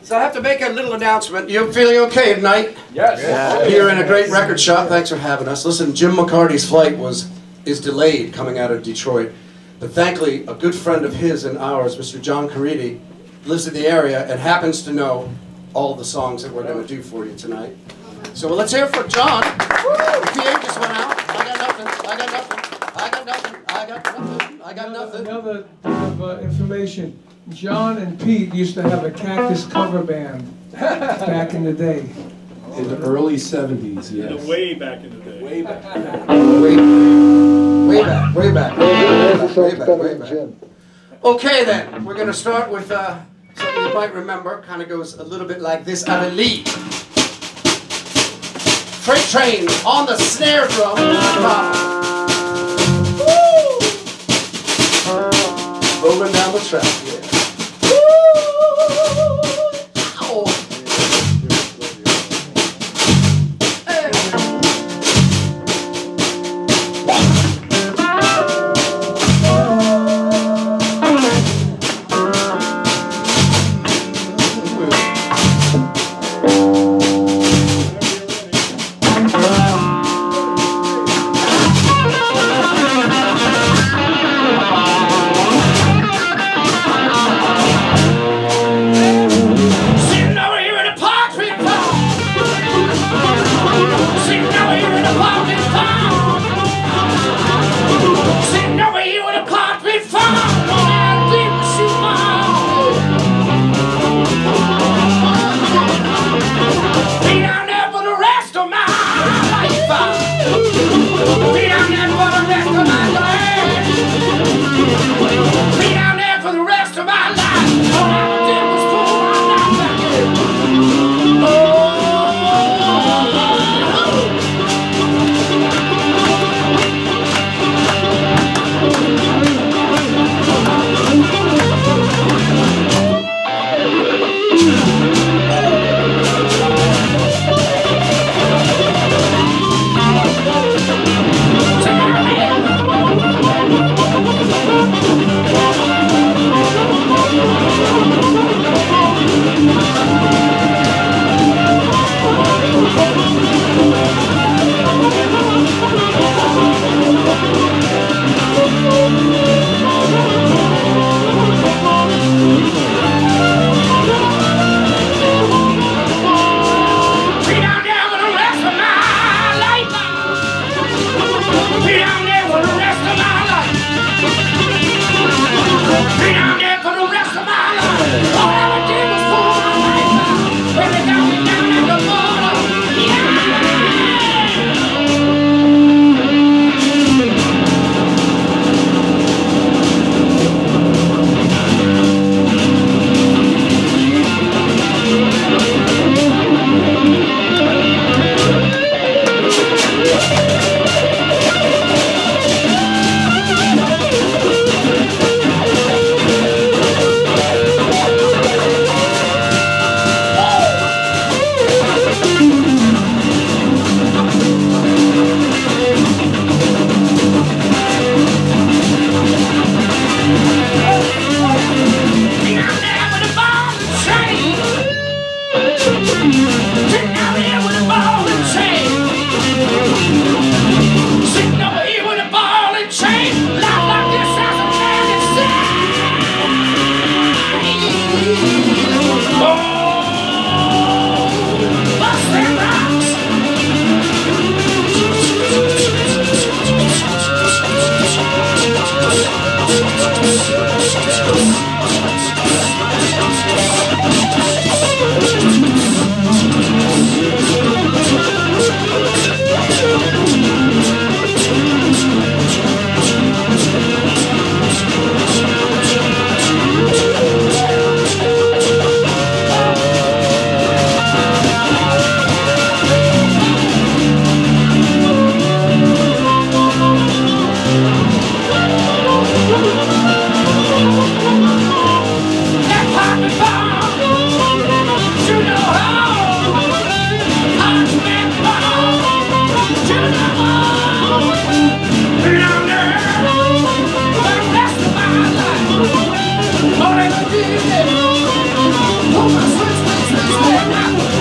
So I have to make a little announcement. You feeling okay tonight? Yes. Yeah. Here in a great record shop. Thanks for having us. Listen, Jim McCarty's flight is delayed coming out of Detroit, but thankfully a good friend of his and ours, Mr. John Caridi, lives in the area and happens to know all the songs that we're going to do for you tonight. So let's hear it for John. The PA just went out. I got nothing. I got nothing. I got nothing. I got nothing. I got nothing. Another bit of information. John and Pete used to have a Cactus cover band back in the day. In the early 70s, yes. Way back in the day. Way back. Way back. Way back. Way back. Way back. Okay then, we're going to start with something you might remember. Kind of goes a little bit like this. Ali. Freight train on the snare drum. Rolling down the track, yeah.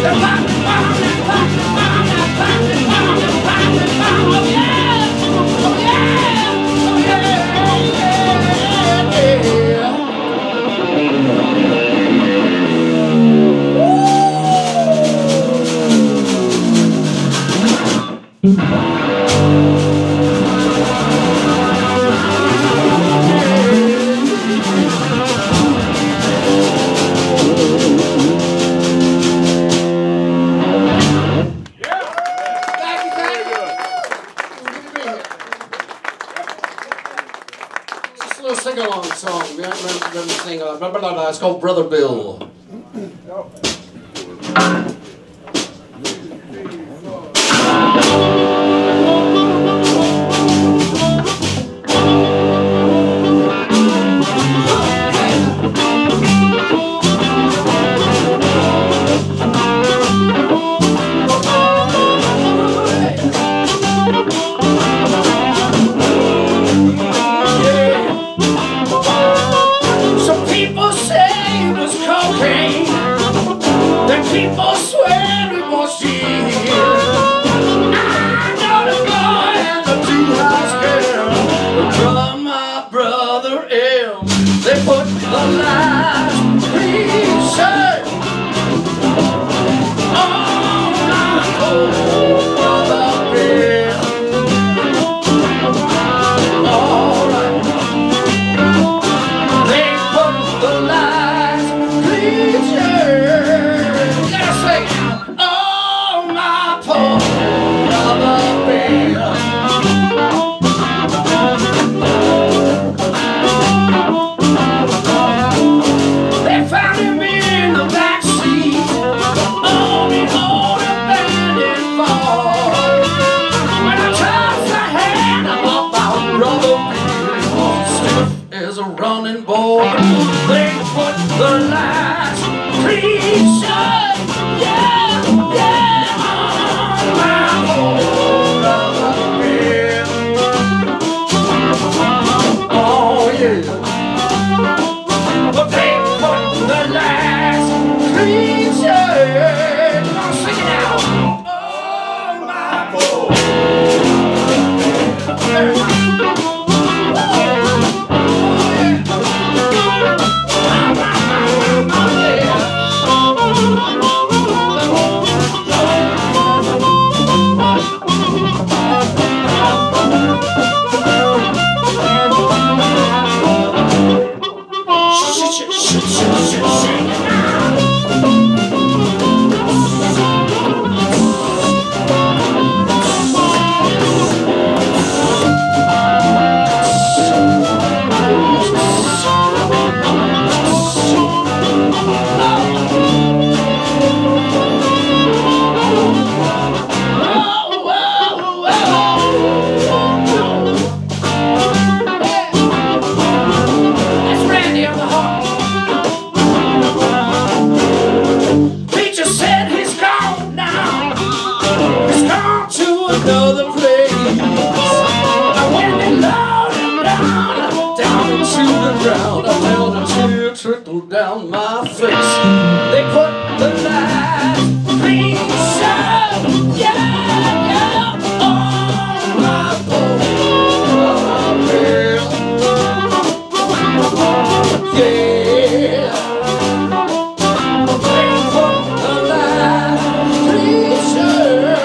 Sing-along song. It's called Brother Bill. People swear it was cheap. I know the boy and the two-house girl from my brother M. They put the last t-shirt on my old brother Bill. Alright. They put the last t-shirt. Oh, my poor brother Bill. They found him in the back seat on the old abandoned Ford. When I touched the hand of my brother Bill, stiff as a running board. They put the last t-shirt. Yeah, yeah, on my old brother Bill. Oh, yeah. But they put the last creature. Come on, sing it out. Oh, my boy. Another place. And when they lowered him down into the ground, I felt a tear trickle down my face. They put the last green shirt, yeah, on my poor Bill. Yeah. They put the last green shirt.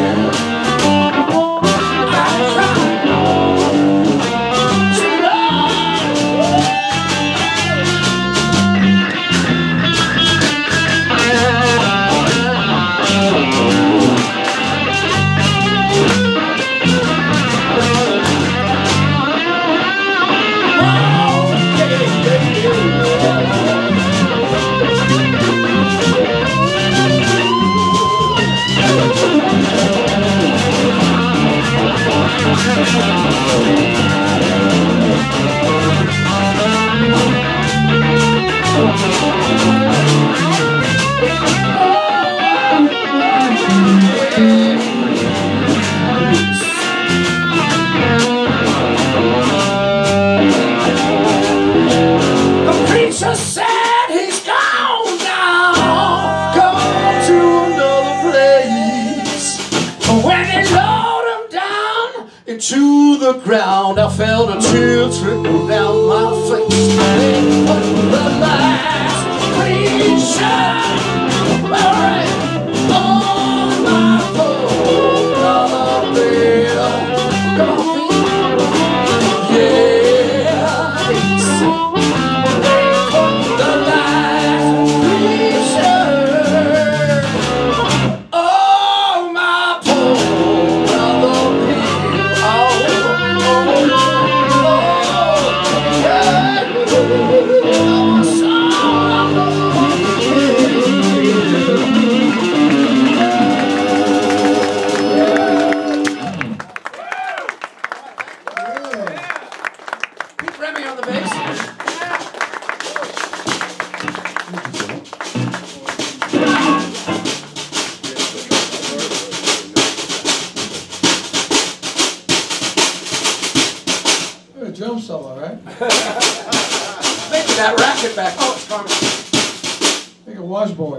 She loves ground, I felt a chill trickle down my face. They put the last clean shot right on my $4 bill. Come on, Pete. Yeah, they put the last clean shot. Oh, my poor $1 bill. Pete Remy on the bass. A drum solo, right? Maybe that racket back. Oh, it's coming. Like a washboard.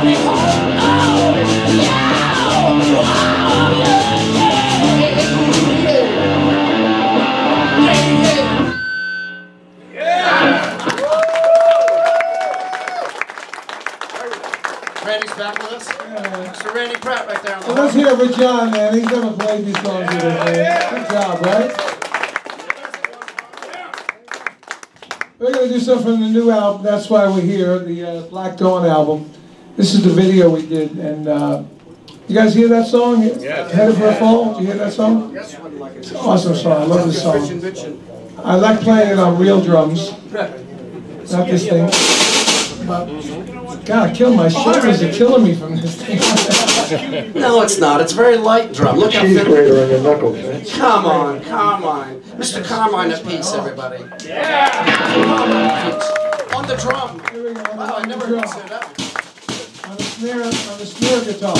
me home. Oh, yeah. Oh, yeah, yeah, yeah, yeah. Randy's back with us. Mr. Randy Pratt right there on the Well, let's hear it for John, man. He's never played these songs with us, man. Good job, right? We're going to do something from the new album. That's why we're here, the Black Dawn album. This is the video we did, and you guys hear that song? Yeah. Headed for a Fall? Did you hear that song? Yes. It's an awesome song. I love this song. Bitchin'. I like playing it on real drums, not this thing. But, God, I killed my shoulders are killing me from this thing. No, it's not. It's very light drum. Look how Cheese fit. grater on your knuckles, man. Come on, Carmine. Mr. Carmine at peace, everybody. Yeah! On the drum. Here we go. Wow, I never considered that. On the snare guitar.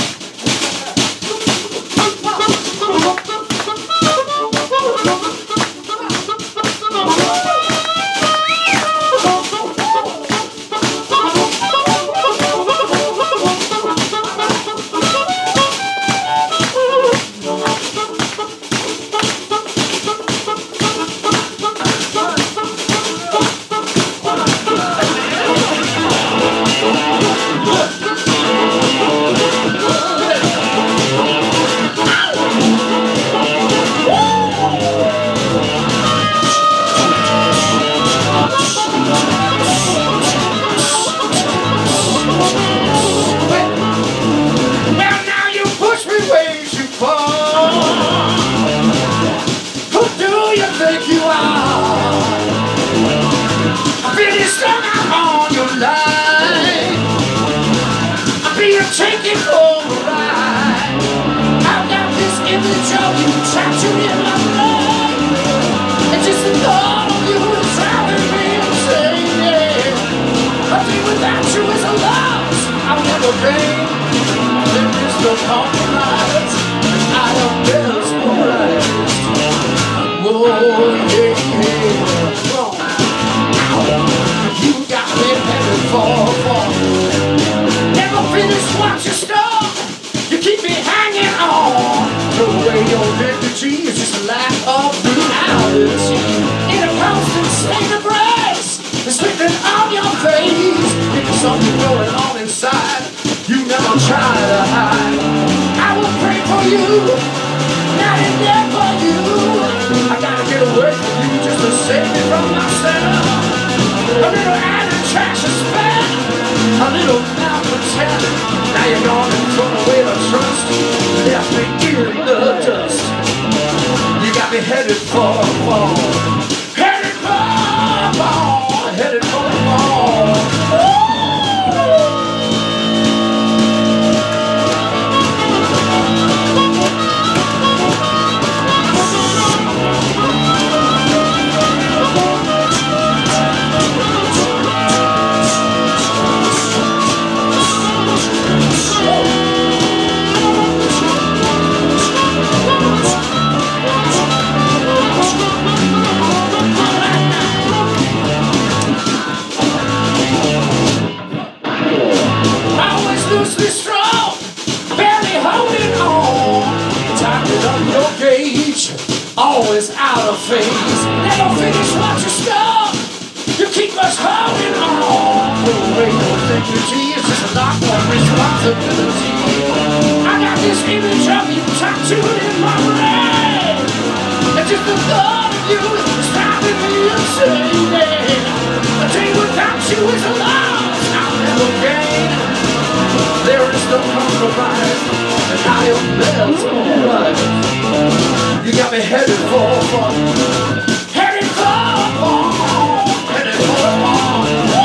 Taking over ride. I've got this image of you tattooed in my brain. And just the thought of you is driving me insane. Yeah. A day without you is a loss I'll never pay. There is no compromise. I am mesmerized. Whoa, yeah, yeah. You got me headed for. Finish what you start. You keep me hanging on. Throw away your dignity. It's just a lack of reality. In a constant state of grace, it's slipping on your face. There's something going on inside you never try to hide. I will pray for you, night and day for you. I gotta get away from you just to save me from myself. A little added trash to spend, a little malcontent. Now you're gone and thrown away the trust, left me in the dust. You got me headed for a fall, headed for a fall, headed for a fall. Always out of phase. Never finish what you start. You keep us holding on. No way, no dignity. It's just a lot more responsibility. I got this image of you tattooed in my brain. And just the thought of you is driving me insane. A day without you is a loss I'll never gain. There is no compromise, and I am mesmerized. You got me headed for a fall, headed for a fall, headed for a fall.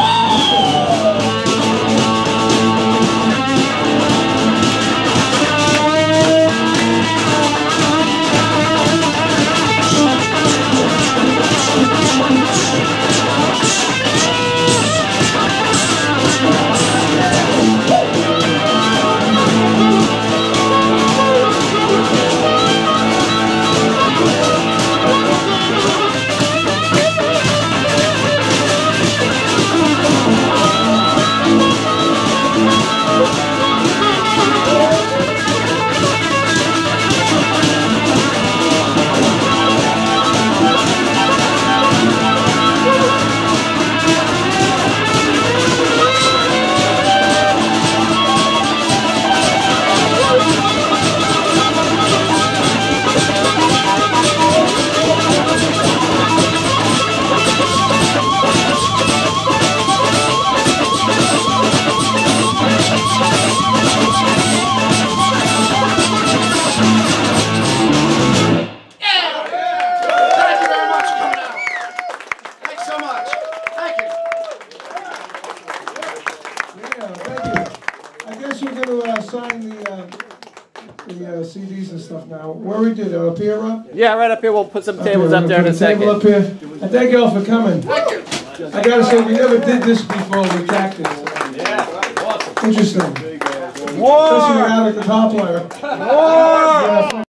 the CDs and stuff now. Where we did it? Up here, Rob? Yeah, right up here. We'll put some tables up there in a second. Table up here. And thank you all for coming. I gotta say, we never did this before with Cactus. Yeah, awesome. Interesting. War! Especially without a guitar player. War! Yeah.